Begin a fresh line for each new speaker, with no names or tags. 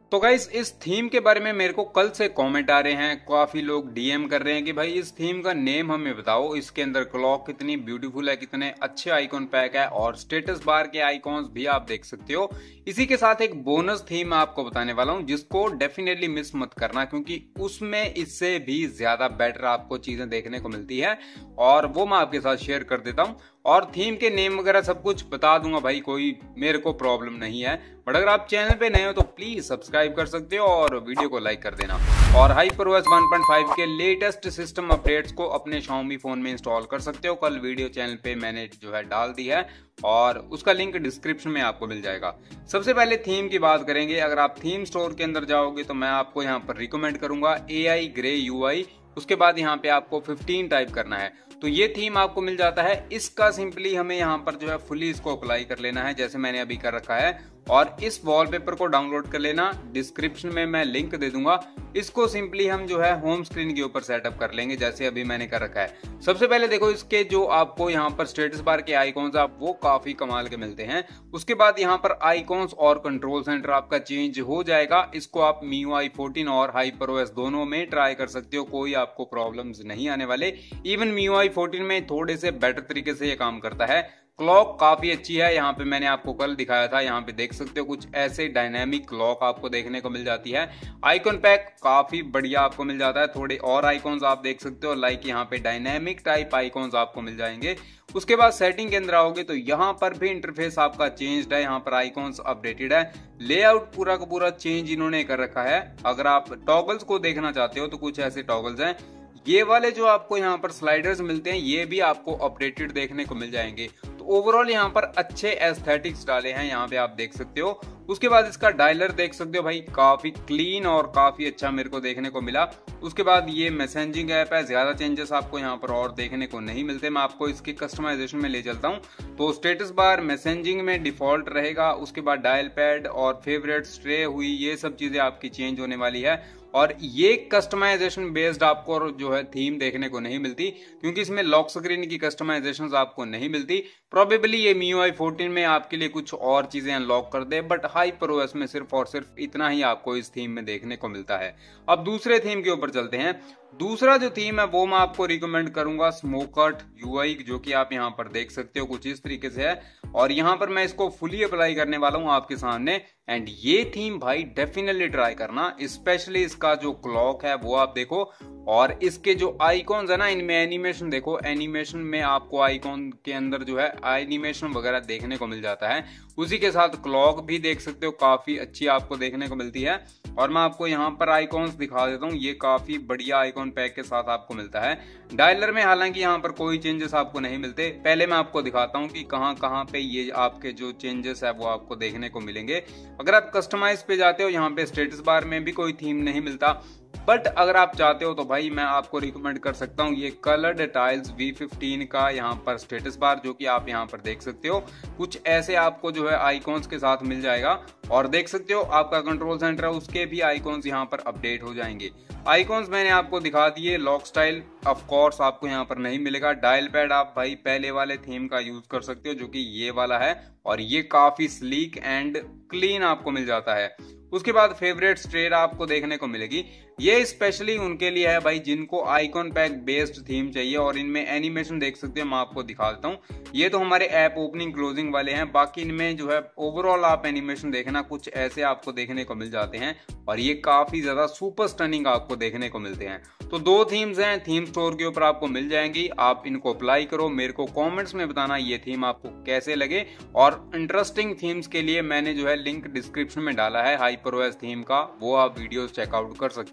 तो गाइस इस थीम के बारे में मेरे को कल से कमेंट आ रहे हैं, काफी लोग डीएम कर रहे हैं कि भाई इस थीम का नेम हमें बताओ, इसके अंदर क्लॉक कितनी ब्यूटीफुल है, कितने अच्छे आइकॉन पैक है और स्टेटस बार के आइकॉन्स भी आप देख सकते हो। इसी के साथ एक बोनस थीम मैं आपको बताने वाला हूं जिसको डेफिनेटली मिस मत करना, क्योंकि उसमें इससे भी ज्यादा बेटर आपको चीजें देखने को मिलती है और वो मैं आपके साथ शेयर कर देता हूं और थीम के नेम वगैरह सब कुछ बता दूंगा भाई, कोई मेरे को प्रॉब्लम नहीं है। बट अगर आप चैनल पे नए हो तो प्लीज सब्सक्राइब कर सकते हो और वीडियो को लाइक कर देना। और HyperOS 1.5 के लेटेस्ट सिस्टम अपडेट्स को अपने Xiaomi फोन में इंस्टॉल कर सकते हो। कल वीडियो चैनल पे मैंने जो है डाल दी है और उसका लिंक डिस्क्रिप्शन में आपको मिल जाएगा। सबसे पहले थीम की बात करेंगे। अगर आप थीम स्टोर के अंदर जाओगे तो मैं आपको यहाँ पर रिकमेंड करूंगा AI ग्रे UI। उसके बाद यहाँ पे आपको 15 टाइप करना है तो ये थीम आपको मिल जाता है। इसका सिंपली हमें यहाँ पर जो है फुली इसको अप्लाई कर लेना है जैसे मैंने अभी कर रखा है और इस वॉलपेपर को डाउनलोड कर लेना। डिस्क्रिप्शन में मैं लिंक दे दूंगा। इसको सिंपली हम जो है होम स्क्रीन के ऊपर सेटअप कर लेंगे जैसे अभी मैंने कर रखा है। सबसे पहले देखो इसके जो आपको यहाँ पर स्टेटस बार के आइकॉन्स आप वो काफी कमाल के मिलते हैं। उसके बाद यहाँ पर आइकॉन्स और कंट्रोल सेंटर आपका चेंज हो जाएगा। इसको आप MIUI 14 और HyperOS दोनों में ट्राई कर सकते हो, कोई आपको प्रॉब्लम्स नहीं आने वाले। इवन MIUI 14 में थोड़े से बेटर तरीके से ये काम करता है। क्लॉक काफी अच्छी है, यहाँ पे मैंने आपको कल दिखाया था, यहाँ पे देख सकते हो कुछ ऐसे डायनामिक क्लॉक आपको देखने को मिल जाती है। आइकॉन पैक काफी बढ़िया आपको मिल जाता है। थोड़े और आइकॉन्स आप देख सकते हो, लाइक यहाँ पे डायनामिक टाइप आइकॉन्स आपको मिल जाएंगे। उसके बाद सेटिंग के अंदर आओगे तो यहाँ पर भी इंटरफेस आपका चेंज्ड है। यहाँ पर आइकॉन्स अपडेटेड है, लेआउट पूरा का पूरा चेंज इन्होंने कर रखा है। अगर आप टॉगल्स को देखना चाहते हो तो कुछ ऐसे टॉगल्स हैं। ये वाले जो आपको यहाँ पर स्लाइडर्स मिलते हैं ये भी आपको अपडेटेड देखने को मिल जाएंगे। तो ओवरऑल यहाँ पर अच्छे एस्थेटिक्स डाले हैं, यहाँ पे आप देख सकते हो। उसके बाद इसका डायलर देख सकते हो भाई, काफी क्लीन और काफी अच्छा मेरे को देखने को मिला। उसके बाद ये मैसेजिंग ऐप है, ज्यादा चेंजेस आपको यहाँ पर और देखने को नहीं मिलते। मैं आपको इसकी कस्टमाइजेशन में ले चलता हूँ। तो स्टेटस बार मैसेजिंग में डिफॉल्ट रहेगा। उसके बाद डायल पैड और फेवरेट स्ट्रे हुई, ये सब चीजें आपकी चेंज होने वाली है। और ये कस्टमाइजेशन बेस्ड आपको जो है थीम देखने को नहीं मिलती, क्योंकि इसमें लॉक स्क्रीन की कस्टमाइजेशन आपको नहीं मिलती। प्रोबेबली ये MIUI 14 में आपके लिए कुछ और चीजें अनलॉक कर दे, बट HyperOS में सिर्फ और सिर्फ इतना ही आपको इस थीम में देखने को मिलता है। अब दूसरे थीम के ऊपर चलते हैं। दूसरा जो थीम है वो मैं आपको रिकमेंड करूंगा स्मोकर्ट UI, जो कि आप यहाँ पर देख सकते हो कुछ इस तरीके से है। और यहाँ पर मैं इसको फुली अप्लाई करने वाला हूँ आपके सामने। एंड ये थीम भाई डेफिनेटली ट्राई करना, स्पेशली इसका जो क्लॉक है वो आप देखो और इसके जो आइकॉन्स है ना, इनमें एनिमेशन देखो। एनिमेशन में आपको आइकॉन के अंदर जो है एनिमेशन वगैरह देखने को मिल जाता है। उसी के साथ क्लॉक भी देख सकते हो, काफी अच्छी आपको देखने को मिलती है। और मैं आपको यहाँ पर आइकॉन्स दिखा देता हूँ, ये काफी बढ़िया आइकॉन पैक के साथ आपको मिलता है। डायलर में हालांकि यहाँ पर कोई चेंजेस आपको नहीं मिलते। पहले मैं आपको दिखाता हूँ कि कहाँ कहाँ पे ये आपके जो चेंजेस है वो आपको देखने को मिलेंगे। अगर आप कस्टमाइज पे जाते हो यहाँ पे स्टेटस बार में भी कोई थीम नहीं मिलता, बट अगर आप चाहते हो तो भाई मैं आपको रिकमेंड कर सकता हूँ ये कलर्ड टाइल्स V15 का यहाँ पर स्टेटस बार, जो कि आप यहाँ पर देख सकते हो कुछ ऐसे आपको जो है आइकॉन्स के साथ मिल जाएगा। और देख सकते हो आपका कंट्रोल सेंटर है, उसके भी आइकॉन्स यहाँ पर अपडेट हो जाएंगे। आइकॉन्स मैंने आपको दिखा दिए। लॉक स्टाइल ऑफ कोर्स आपको यहाँ पर नहीं मिलेगा। डायल पैड आप भाई पहले वाले थीम का यूज कर सकते हो जो कि ये वाला है और ये काफी स्लीक एंड क्लीन आपको मिल जाता है। उसके बाद फेवरेट स्ट्रेट आपको देखने को मिलेगी। ये स्पेशली उनके लिए है भाई जिनको आइकॉन पैक बेस्ड थीम चाहिए। और इनमें एनिमेशन देख सकते हो, मैं आपको दिखा देता हूँ। ये तो हमारे ऐप ओपनिंग क्लोजिंग वाले हैं, बाकी इनमें जो है ओवरऑल आप एनिमेशन देखना कुछ ऐसे आपको देखने को मिल जाते हैं और ये काफी ज्यादा सुपर स्टनिंग आपको देखने को मिलते हैं। तो दो थीम्स हैं, थीम स्टोर के ऊपर आपको मिल जाएंगी। आप इनको अप्लाई करो, मेरे को कॉमेंट्स में बताना ये थीम आपको कैसे लगे। और इंटरेस्टिंग थीम्स के लिए मैंने जो है लिंक डिस्क्रिप्शन में डाला है HyperOS थीम का, वो आप वीडियोस चेकआउट कर सकते हैं।